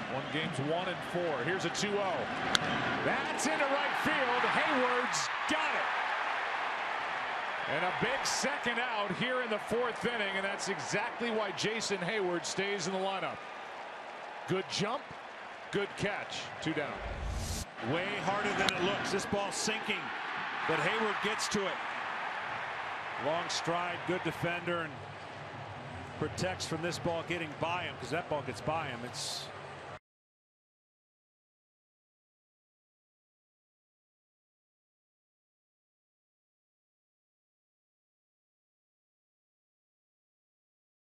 Games 1 and 4. Here's a 2-0. That's into right field. Heyward's got it. And a big second out here in the 4th inning, and that's exactly why Jason Heyward stays in the lineup. Good jump, good catch. 2 down. Way harder than it looks. This ball's sinking, but Heyward gets to it. Long stride, good defender, and protects from this ball getting by him, because that ball gets by him. It's